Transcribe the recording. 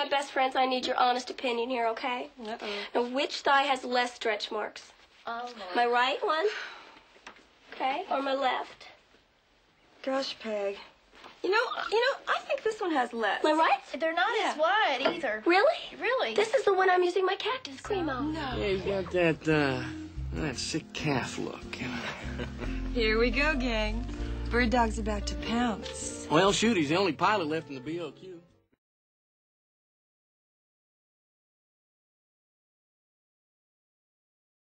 my best friends, I need your honest opinion here, okay? Uh-oh. Now, which thigh has less stretch marks? Oh, Lord. My right one? Okay, or my left? Gosh, Peg. You know, I think this one has less. My right? They're not as wide either. Really? Really? This is the one I'm using my cactus cream on. No. Yeah, he's got that sick calf look. Here we go, gang. Bird Dog's about to pounce. Well, shoot, he's the only pilot left in the BOQ.